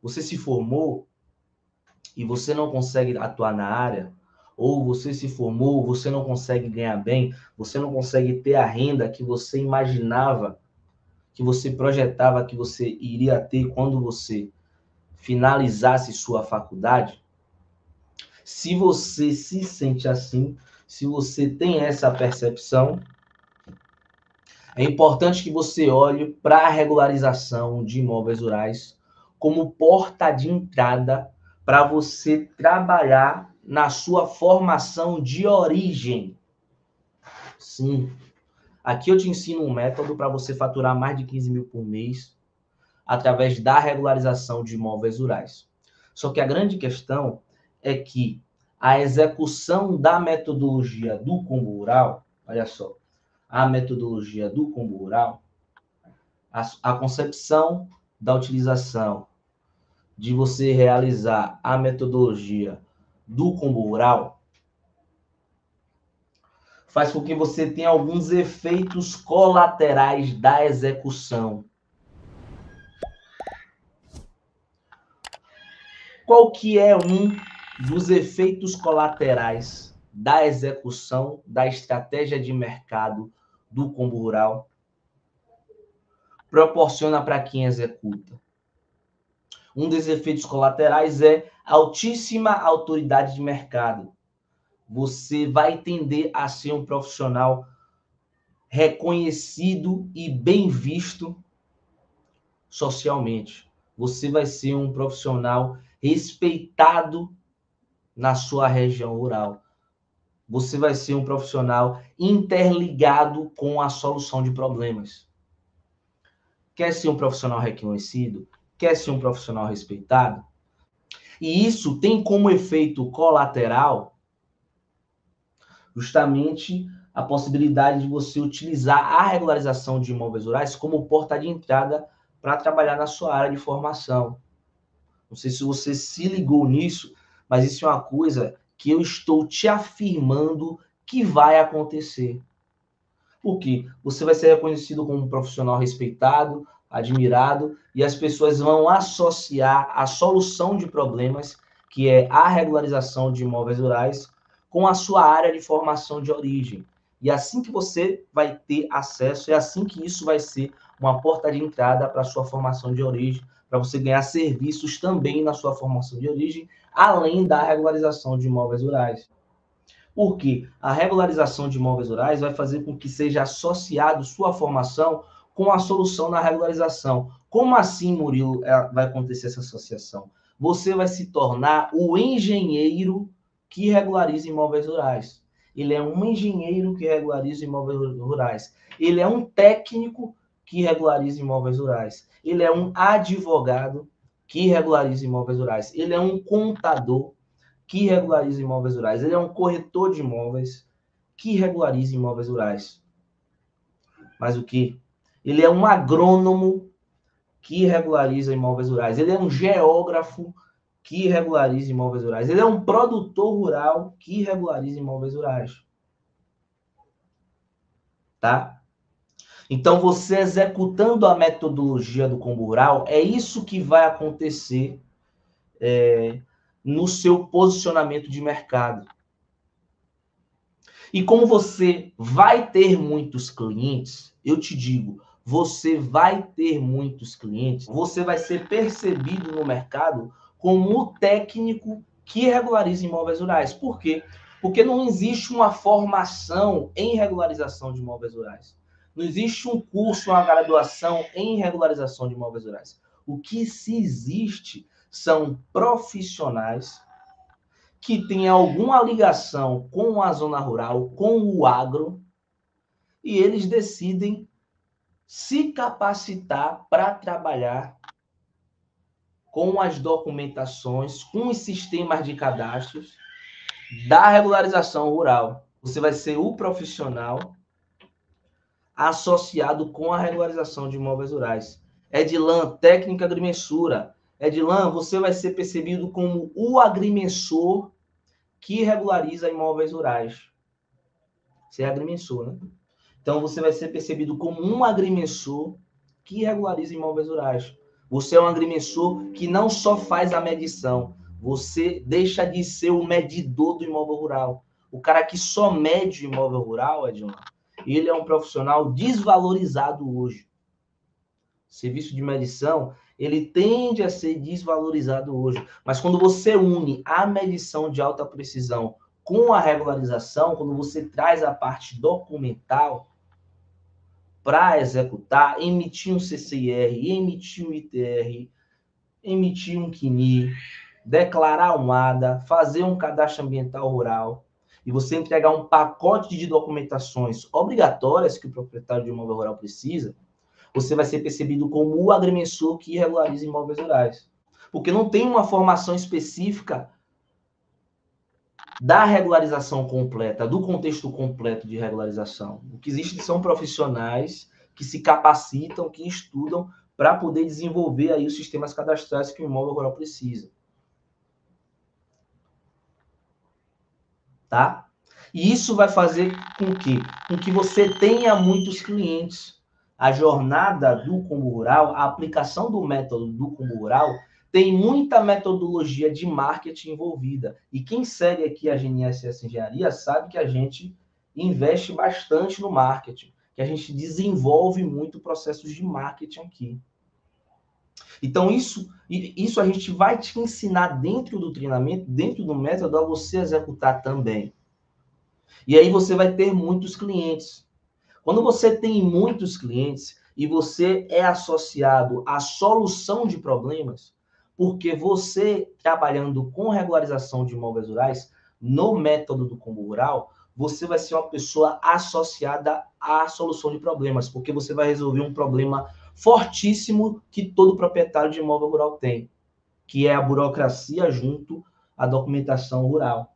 você se formou e você não consegue atuar na área, ou você se formou, você não consegue ganhar bem, você não consegue ter a renda que você imaginava, que você projetava que você iria ter quando você finalizasse sua faculdade, se você se sente assim, se você tem essa percepção, é importante que você olhe para a regularização de imóveis rurais como porta de entrada para você trabalhar na sua formação de origem. Sim, aqui eu te ensino um método para você faturar mais de 15 mil por mês através da regularização de imóveis rurais. Só que a grande questão é que a execução da metodologia do combo rural, olha só, a metodologia do combo rural, a concepção da utilização de você realizar a metodologia do combo rural faz com que você tenha alguns efeitos colaterais da execução. Qual que é um dos efeitos colaterais da execução da estratégia de mercado do combo rural? Proporciona para quem executa. Um dos efeitos colaterais é altíssima autoridade de mercado. Você vai tender a ser um profissional reconhecido e bem visto socialmente. Você vai ser um profissional respeitado na sua região rural. Você vai ser um profissional interligado com a solução de problemas. Quer ser um profissional reconhecido? Quer ser um profissional respeitado? E isso tem como efeito colateral justamente a possibilidade de você utilizar a regularização de imóveis rurais como porta de entrada para trabalhar na sua área de formação. Não sei se você se ligou nisso, mas isso é uma coisa que eu estou te afirmando que vai acontecer. Por quê? Você vai ser reconhecido como um profissional respeitado, admirado, e as pessoas vão associar a solução de problemas, que é a regularização de imóveis rurais, com a sua área de formação de origem. E assim que você vai ter acesso, é assim que isso vai ser uma porta de entrada para a sua formação de origem, para você ganhar serviços também na sua formação de origem, além da regularização de imóveis rurais. Porque a regularização de imóveis rurais vai fazer com que seja associado sua formação com a solução na regularização. Como assim, Murilo, vai acontecer essa associação? Você vai se tornar o engenheiro que regulariza imóveis rurais. Ele é um engenheiro que regulariza imóveis rurais. Ele é um técnico que regulariza imóveis rurais. Ele é um advogado que regulariza imóveis rurais. Ele é um contador que regulariza imóveis rurais. Ele é um corretor de imóveis que regulariza imóveis rurais. Mas o que? Ele é um agrônomo que regulariza imóveis rurais. Ele é um geógrafo que regulariza imóveis rurais. Ele é um produtor rural que regulariza imóveis rurais. Tá? Então, você executando a metodologia do combo rural, é isso que vai acontecer no seu posicionamento de mercado. E como você vai ter muitos clientes, eu te digo, você vai ter muitos clientes, você vai ser percebido no mercado como o técnico que regulariza imóveis rurais. Por quê? Porque não existe uma formação em regularização de imóveis rurais. Não existe um curso, uma graduação em regularização de imóveis rurais. O que se existe são profissionais que tem alguma ligação com a zona rural, com o agro, e eles decidem se capacitar para trabalhar com as documentações, com os sistemas de cadastros da regularização rural. Você vai ser o profissional associado com a regularização de imóveis rurais. Edlan, técnica agrimensura. Edlan, você vai ser percebido como o agrimensor que regulariza imóveis rurais. Você é agrimensor, né? Então, você vai ser percebido como um agrimensor que regulariza imóveis rurais. Você é um agrimensor que não só faz a medição, você deixa de ser o medidor do imóvel rural. O cara que só mede o imóvel rural, Edilson, ele é um profissional desvalorizado hoje. O serviço de medição, ele tende a ser desvalorizado hoje. Mas quando você une a medição de alta precisão com a regularização, quando você traz a parte documental para executar, emitir um CCIR, emitir um ITR, emitir um CNI, declarar um ADA, fazer um cadastro ambiental rural, e você entregar um pacote de documentações obrigatórias que o proprietário de imóvel rural precisa, você vai ser percebido como o agrimensor que regulariza imóveis rurais. Porque não tem uma formação específica da regularização completa, do contexto completo de regularização. O que existe são profissionais que se capacitam, que estudam para poder desenvolver aí os sistemas cadastrais que o imóvel rural precisa. Tá? E isso vai fazer com que você tenha muitos clientes. A jornada do Combo Rural, a aplicação do método do Combo Rural, tem muita metodologia de marketing envolvida. E quem segue aqui a GNSS Engenharia sabe que a gente investe bastante no marketing, que a gente desenvolve muito processos de marketing aqui. Então, isso a gente vai te ensinar dentro do treinamento, dentro do método, a você executar também. E aí você vai ter muitos clientes. Quando você tem muitos clientes e você é associado à solução de problemas, porque você, trabalhando com regularização de imóveis rurais, no método do Combo Rural, você vai ser uma pessoa associada à solução de problemas, porque você vai resolver um problema fortíssimo que todo proprietário de imóvel rural tem, que é a burocracia junto à documentação rural.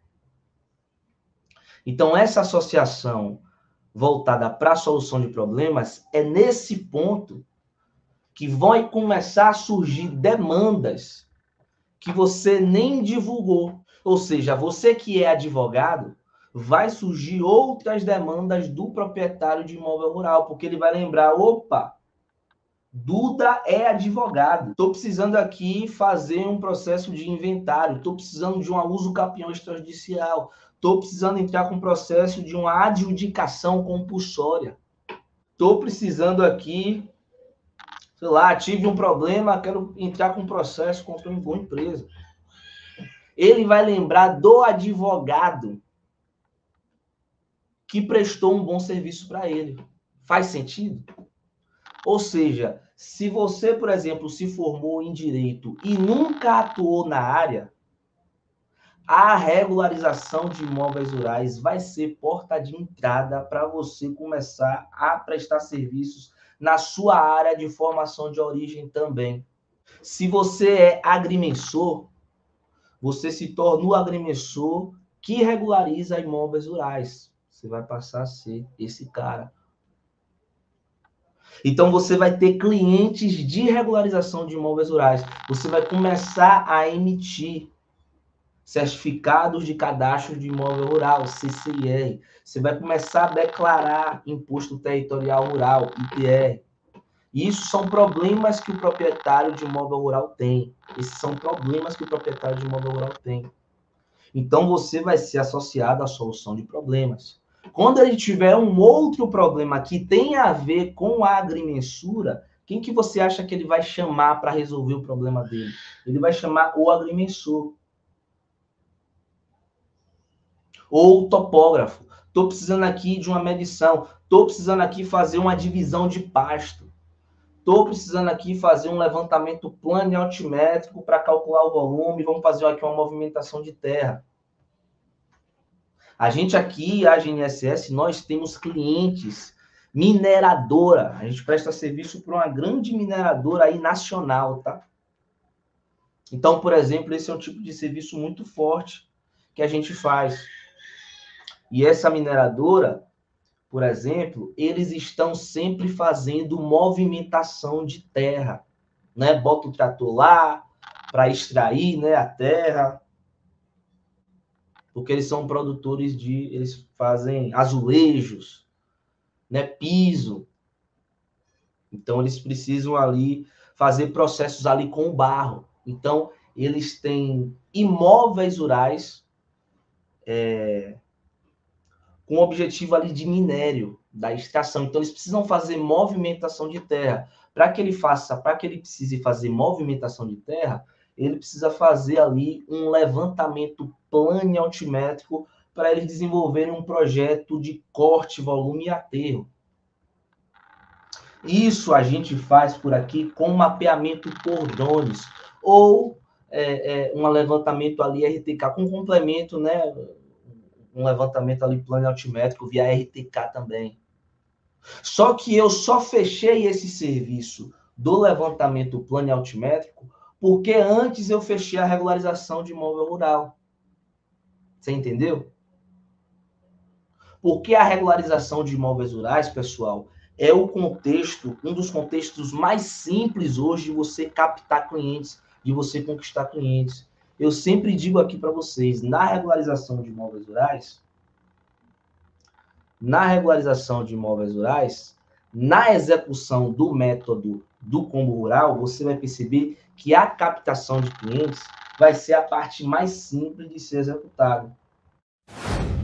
Então, essa associação voltada para a solução de problemas, é nesse ponto que vão começar a surgir demandas que você nem divulgou. Ou seja, você que é advogado, vai surgir outras demandas do proprietário de imóvel rural, porque ele vai lembrar, opa, Duda é advogado, estou precisando aqui fazer um processo de inventário, estou precisando de um uso capião extrajudicial, estou precisando entrar com um processo de uma adjudicação compulsória, estou precisando aqui, sei lá, tive um problema, quero entrar com um processo contra uma boa empresa. Ele vai lembrar do advogado que prestou um bom serviço para ele. Faz sentido? Ou seja, se você, por exemplo, se formou em direito e nunca atuou na área, a regularização de imóveis rurais vai ser porta de entrada para você começar a prestar serviços na sua área de formação de origem também. Se você é agrimensor, você se torna o agrimensor que regulariza imóveis rurais. Você vai passar a ser esse cara. Então, você vai ter clientes de regularização de imóveis rurais. Você vai começar a emitir certificados de cadastro de imóvel rural, CCIR. Você vai começar a declarar imposto territorial rural, ITR. Isso são problemas que o proprietário de imóvel rural tem. Esses são problemas que o proprietário de imóvel rural tem. Então, você vai ser associado à solução de problemas. Quando ele tiver um outro problema que tem a ver com a agrimensura, quem que você acha que ele vai chamar para resolver o problema dele? Ele vai chamar o agrimensor. Ou o topógrafo. Estou precisando aqui de uma medição. Estou precisando aqui fazer uma divisão de pasto. Estou precisando aqui fazer um levantamento plano e altimétrico para calcular o volume. Vamos fazer aqui uma movimentação de terra. A gente aqui, a GNSS, nós temos clientes mineradora. A gente presta serviço para uma grande mineradora aí nacional, tá? Então, por exemplo, esse é um tipo de serviço muito forte que a gente faz. E essa mineradora, por exemplo, eles estão sempre fazendo movimentação de terra, né? Bota o trator lá para extrair, né, a terra, porque eles são produtores eles fazem azulejos, né, piso. Então eles precisam ali fazer processos ali com o barro. Então, eles têm imóveis rurais com o objetivo ali de minério, da extração. Então, eles precisam fazer movimentação de terra. Para que ele precise fazer movimentação de terra, ele precisa fazer ali um levantamento planialtimétrico para eles desenvolverem um projeto de corte, volume e aterro. Isso a gente faz por aqui com mapeamento por drones, ou um levantamento ali RTK com complemento, né? Um levantamento ali planialtimétrico via RTK também. Só que eu só fechei esse serviço do levantamento planialtimétrico porque antes eu fechei a regularização de imóvel rural. Você entendeu? Porque a regularização de imóveis rurais, pessoal, é o contexto, um dos contextos mais simples hoje de você captar clientes, de você conquistar clientes. Eu sempre digo aqui para vocês, na regularização de imóveis rurais, na execução do método do combo rural, você vai perceber que a captação de clientes vai ser a parte mais simples de ser executada.